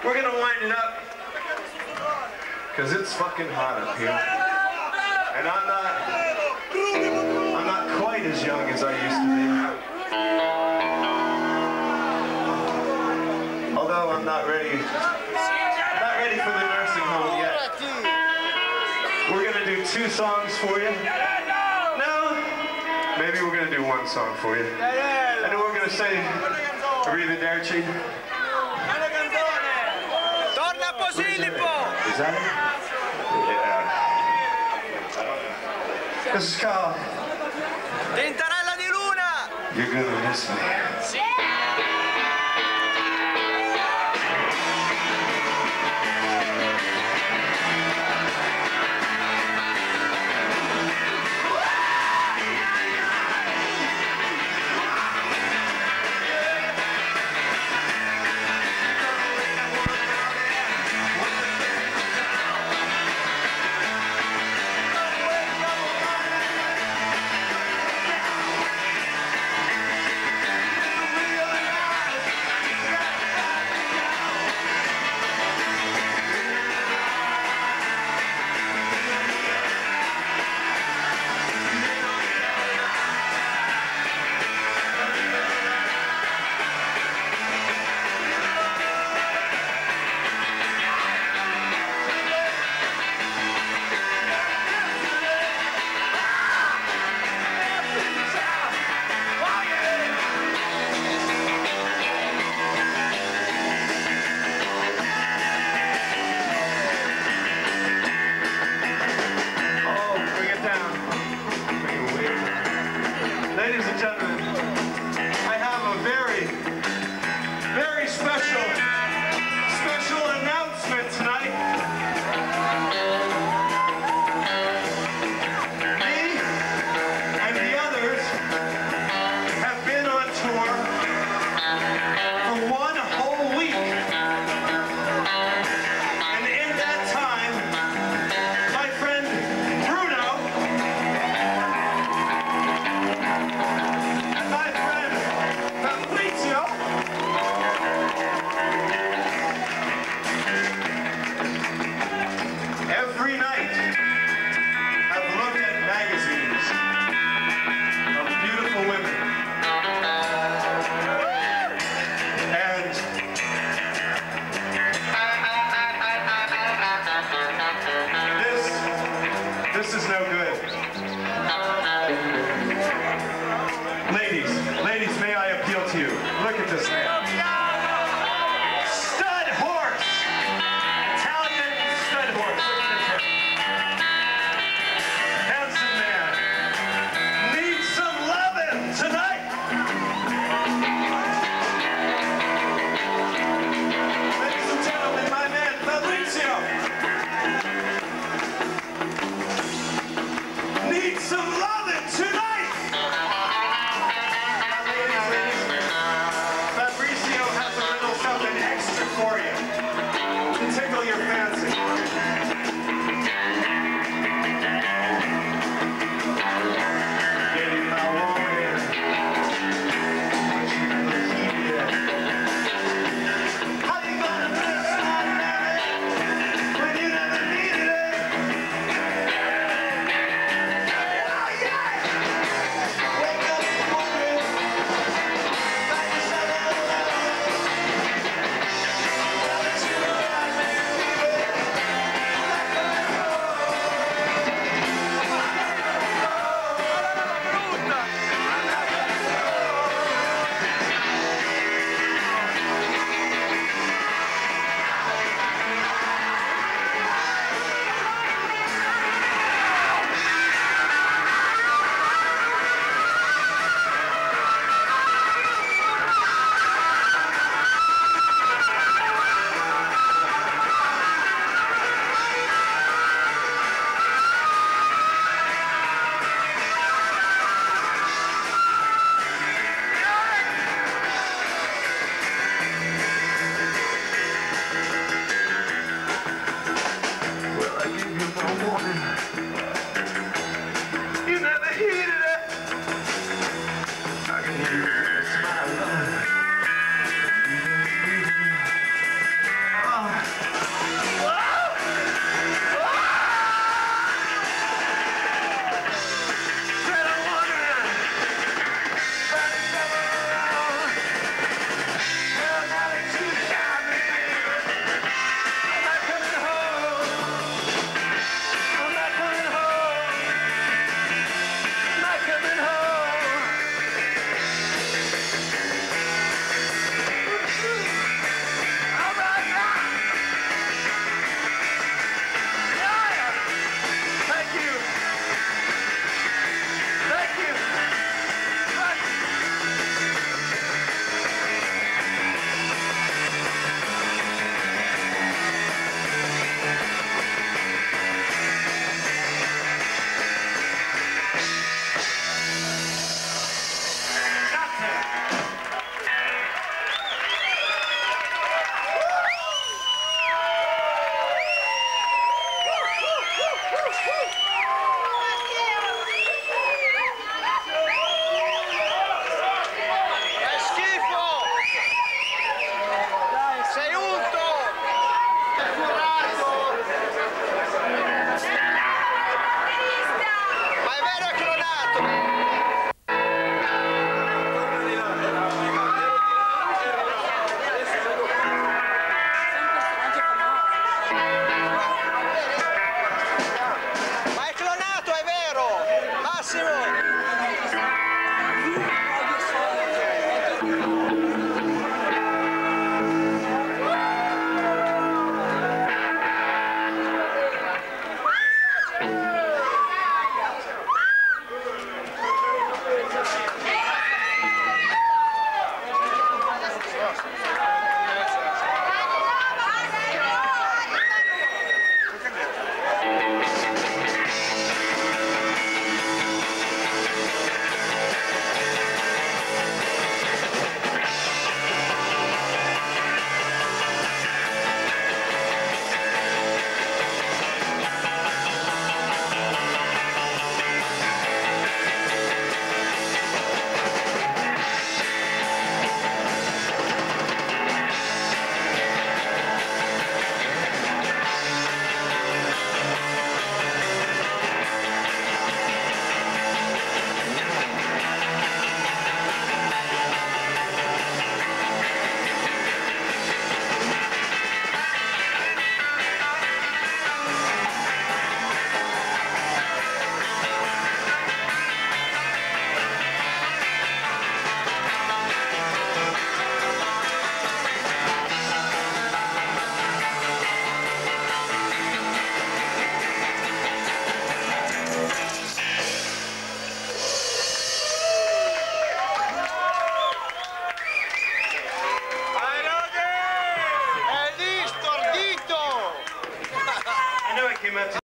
we're gonna wind it up because it's fucking hot up here, and I'm not quite as young as I used to be. Although I'm not ready for the nursing home yet. We're gonna do 2 songs for you. No, maybe we're gonna do 1 song for you, and then we're gonna say arrivederci. Torna Posillipo! Is that it? Yeah. This is called Tintarella di Luna! You're Gonna Miss Me. Ladies and gentlemen, I have a very, very special announcement tonight. Me and the others have been on tour for 1 whole week. And in that time, my friend Bruno and my friend Fabrizio every night have looked at magazines of beautiful women. And this is no good. Ladies, may I appeal to you? Look at this man. Stud horse! Italian stud horse. Look at this man. Handsome man. Needs some loving tonight. Ladies and gentlemen, my man Fabrizio. Needs some loving tonight. Fabrizio. I know it came out